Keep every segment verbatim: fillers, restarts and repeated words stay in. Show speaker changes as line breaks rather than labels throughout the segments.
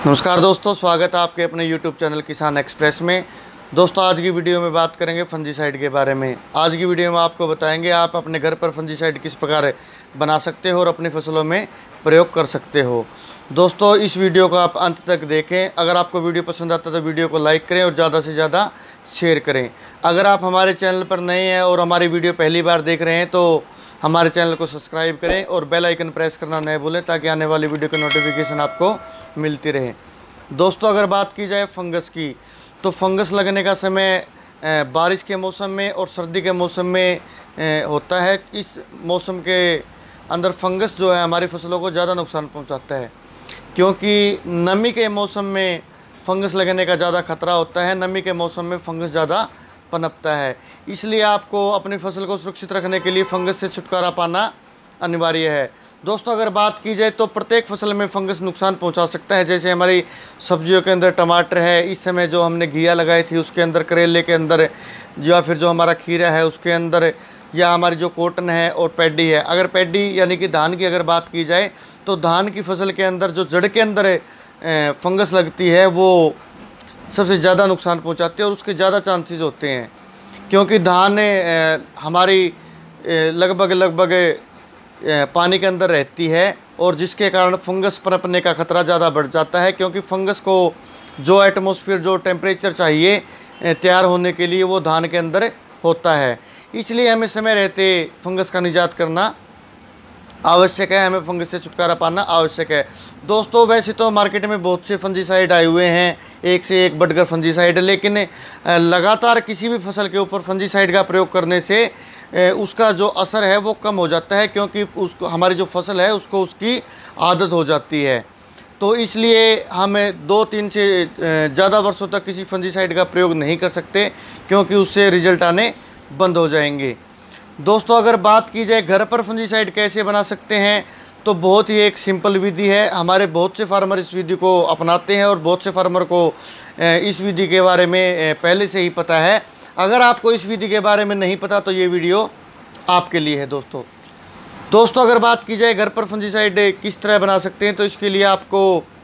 नमस्कार दोस्तों, स्वागत है आपके अपने YouTube चैनल किसान एक्सप्रेस में। दोस्तों, आज की वीडियो में बात करेंगे फंजीसाइड के बारे में। आज की वीडियो में आपको बताएंगे आप अपने घर पर फंजीसाइड किस प्रकार बना सकते हो और अपनी फसलों में प्रयोग कर सकते हो। दोस्तों, इस वीडियो को आप अंत तक देखें। अगर आपको वीडियो पसंद आता है तो वीडियो को लाइक करें और ज़्यादा से ज़्यादा शेयर करें। अगर आप हमारे चैनल पर नए हैं और हमारी वीडियो पहली बार देख रहे हैं तो हमारे चैनल को सब्सक्राइब करें और बेल आइकन प्रेस करना न भूलें ताकि आने वाली वीडियो की नोटिफिकेशन आपको मिलती रहे। दोस्तों, अगर बात की जाए फंगस की तो फंगस लगने का समय बारिश के मौसम में और सर्दी के मौसम में होता है। इस मौसम के अंदर फंगस जो है हमारी फसलों को ज़्यादा नुकसान पहुंचाता है, क्योंकि नमी के मौसम में फंगस लगने का ज़्यादा खतरा होता है। नमी के मौसम में फंगस ज़्यादा पनपता है, इसलिए आपको अपनी फसल को सुरक्षित रखने के लिए फंगस से छुटकारा पाना अनिवार्य है। दोस्तों, अगर बात की जाए तो प्रत्येक फसल में फंगस नुकसान पहुंचा सकता है। जैसे हमारी सब्जियों के अंदर टमाटर है, इस समय जो हमने घिया लगाई थी उसके अंदर, करेले के अंदर, या फिर जो हमारा खीरा है उसके अंदर, या हमारी जो कॉटन है और पैडी है। अगर पैडी यानी कि धान की अगर बात की जाए तो धान की फसल के अंदर जो जड़ के अंदर फंगस लगती है वो सबसे ज़्यादा नुकसान पहुंचाती है और उसके ज़्यादा चांसेस होते हैं, क्योंकि धान हमारी लगभग लगभग पानी के अंदर रहती है और जिसके कारण फंगस पनपने का खतरा ज़्यादा बढ़ जाता है। क्योंकि फंगस को जो एटमॉस्फेयर, जो टेम्परेचर चाहिए तैयार होने के लिए वो धान के अंदर होता है। इसलिए हमें समय रहते फंगस का निजात करना आवश्यक है, हमें फंगस से छुटकारा पाना आवश्यक है। दोस्तों, वैसे तो मार्केट में बहुत से फंजीसाइड आए हुए हैं, एक से एक बढ़कर फंजीसाइड, लेकिन लगातार किसी भी फसल के ऊपर फंजीसाइड का प्रयोग करने से उसका जो असर है वो कम हो जाता है, क्योंकि उसको हमारी जो फसल है उसको उसकी आदत हो जाती है। तो इसलिए हमें दो तीन से ज़्यादा वर्षों तक किसी फंजीसाइड का प्रयोग नहीं कर सकते, क्योंकि उससे रिजल्ट आने बंद हो जाएंगे। दोस्तों, अगर बात की जाए घर पर फंजीसाइड कैसे बना सकते हैं तो बहुत ही एक सिंपल विधि है। हमारे बहुत से फार्मर इस विधि को अपनाते हैं और बहुत से फार्मर को इस विधि के बारे में पहले से ही पता है। अगर आपको इस विधि के बारे में नहीं पता तो ये वीडियो आपके लिए है। दोस्तों दोस्तों अगर बात की जाए घर पर फंजीसाइड किस तरह बना सकते हैं तो इसके लिए आपको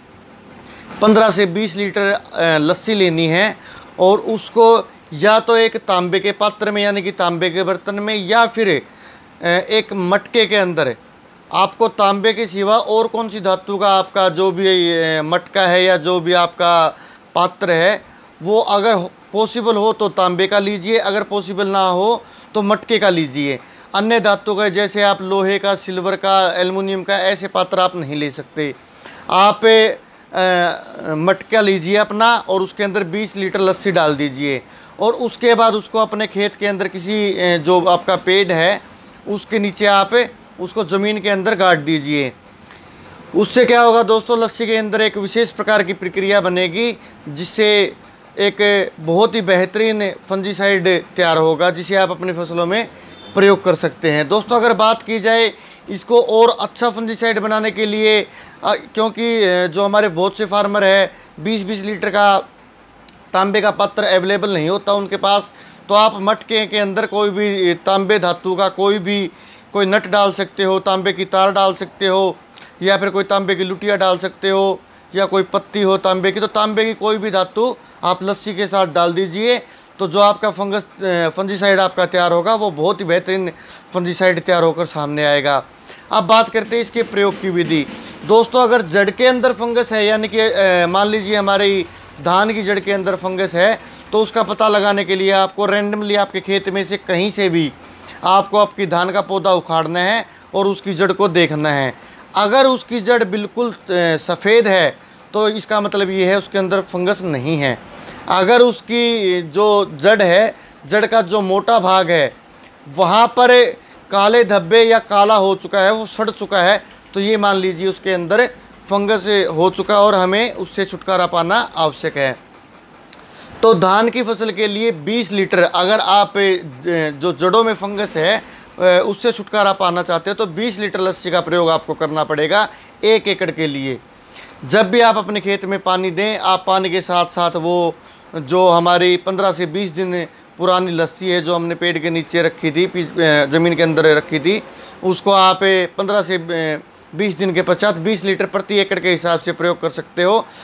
पंद्रह से बीस लीटर लस्सी लेनी है और उसको या तो एक तांबे के पात्र में यानी कि तांबे के बर्तन में, या फिर एक मटके के अंदर। आपको तांबे के सिवा और कौन सी धातु का आपका जो भी मटका है या जो भी आपका पात्र है वो अगर पॉसिबल हो तो तांबे का लीजिए, अगर पॉसिबल ना हो तो मटके का लीजिए। अन्य धातु का जैसे आप लोहे का, सिल्वर का, एल्युमिनियम का, ऐसे पात्र आप नहीं ले सकते। आप मटका लीजिए अपना और उसके अंदर बीस लीटर लस्सी डाल दीजिए और उसके बाद उसको अपने खेत के अंदर किसी जो आपका पेड़ है उसके नीचे आप उसको ज़मीन के अंदर गाड़ दीजिए। उससे क्या होगा दोस्तों, लस्सी के अंदर एक विशेष प्रकार की प्रक्रिया बनेगी जिससे एक बहुत ही बेहतरीन फंजीसाइड तैयार होगा, जिसे आप अपनी फसलों में प्रयोग कर सकते हैं। दोस्तों, अगर बात की जाए इसको और अच्छा फंजीसाइड बनाने के लिए, क्योंकि जो हमारे बहुत से फार्मर है बीस बीस लीटर का तांबे का पात्र अवेलेबल नहीं होता उनके पास, तो आप मटके के अंदर कोई भी तांबे धातु का कोई भी कोई नट डाल सकते हो, तांबे की तार डाल सकते हो, या फिर कोई तांबे की लुटिया डाल सकते हो, या कोई पत्ती हो तांबे की, तो तांबे की कोई भी धातु आप लस्सी के साथ डाल दीजिए। तो जो आपका फंगस फंजीसाइड आपका तैयार होगा वो बहुत ही बेहतरीन फंजीसाइड तैयार होकर सामने आएगा। अब बात करते हैं इसके प्रयोग की विधि। दोस्तों, अगर जड़ के अंदर फंगस है यानी कि मान लीजिए हमारी धान की जड़ के अंदर फंगस है तो उसका पता लगाने के लिए आपको रैंडमली आपके खेत में से कहीं से भी आपको आपकी धान का पौधा उखाड़ना है और उसकी जड़ को देखना है। अगर उसकी जड़ बिल्कुल सफ़ेद है तो इसका मतलब ये है उसके अंदर फंगस नहीं है। अगर उसकी जो जड़ है, जड़ का जो मोटा भाग है वहाँ पर काले धब्बे या काला हो चुका है, वो सड़ चुका है, तो ये मान लीजिए उसके अंदर फंगस हो चुका और हमें उससे छुटकारा पाना आवश्यक है। तो धान की फसल के लिए बीस लीटर, अगर आप जो जड़ों में फंगस है उससे छुटकारा पाना चाहते हो तो बीस लीटर लस्सी का प्रयोग आपको करना पड़ेगा एक एकड़ के लिए। जब भी आप अपने खेत में पानी दें, आप पानी के साथ साथ वो जो हमारी पंद्रह से बीस दिन पुरानी लस्सी है जो हमने पेड़ के नीचे रखी थी, ज़मीन के अंदर रखी थी, उसको आप पंद्रह से बीस दिन के पश्चात बीस लीटर प्रति एकड़ के हिसाब से प्रयोग कर सकते हो।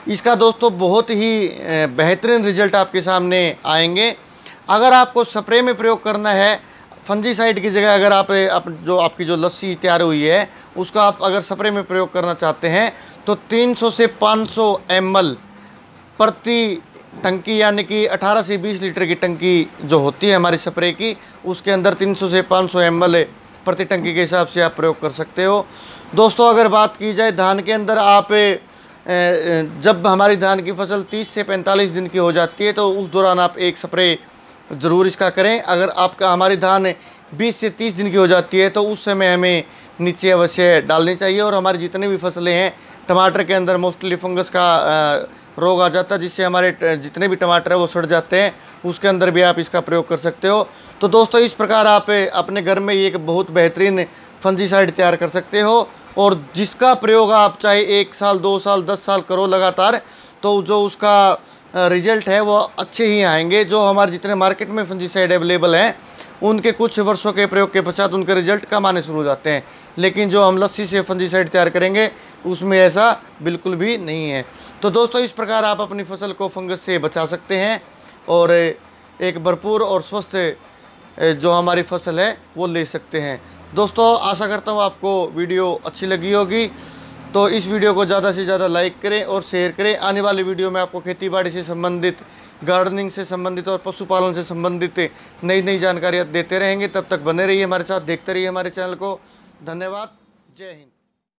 इसका दोस्तों बहुत ही अ, बेहतरीन रिजल्ट आपके सामने आएंगे। अगर आपको स्प्रे में प्रयोग करना है फंजीसाइड की जगह, अगर आप, आप जो आपकी जो लस्सी तैयार हुई है उसका आप अगर स्प्रे में प्रयोग करना चाहते हैं तो तीन सौ से पाँच सौ एम एल प्रति टंकी, यानी कि अठारह से बीस लीटर की टंकी जो होती है हमारी स्प्रे की, उसके अंदर तीन सौ से पाँच सौ एम एल प्रति टंकी के हिसाब से आप प्रयोग कर सकते हो। दोस्तों अगर बात की जाए धान के अंदर, आप जब हमारी धान की फसल तीस से पैंतालीस दिन की हो जाती है तो उस दौरान आप एक स्प्रे ज़रूर इसका करें। अगर आपका हमारी धान बीस से तीस दिन की हो जाती है तो उस समय हमें नीचे अवश्य डालनी चाहिए। और हमारी जितनी भी फसलें हैं, टमाटर के अंदर मोस्टली फंगस का रोग आ जाता है जिससे हमारे जितने भी टमाटर है वो सड़ जाते हैं, उसके अंदर भी आप इसका प्रयोग कर सकते हो। तो दोस्तों इस प्रकार आप अपने घर में एक बहुत बेहतरीन फंजीसाइड तैयार कर सकते हो, और जिसका प्रयोग आप चाहे एक साल, दो साल, दस साल करो लगातार, तो जो उसका रिजल्ट है वो अच्छे ही आएंगे। जो हमारे जितने मार्केट में फंजीसाइड अवेलेबल हैं उनके कुछ वर्षों के प्रयोग के पश्चात उनके रिजल्ट कम आने शुरू हो जाते हैं, लेकिन जो हम लस्सी से फंजीसाइड तैयार करेंगे उसमें ऐसा बिल्कुल भी नहीं है। तो दोस्तों इस प्रकार आप अपनी फसल को फंगस से बचा सकते हैं और एक भरपूर और स्वस्थ जो हमारी फसल है वो ले सकते हैं। दोस्तों आशा करता हूँ आपको वीडियो अच्छी लगी होगी, तो इस वीडियो को ज़्यादा से ज़्यादा लाइक करें और शेयर करें। आने वाली वीडियो में आपको खेतीबाड़ी से संबंधित, गार्डनिंग से संबंधित और पशुपालन से संबंधित नई नई जानकारियाँ देते रहेंगे। तब तक बने रहिए हमारे साथ, देखते रहिए हमारे चैनल को। धन्यवाद। जय हिंद।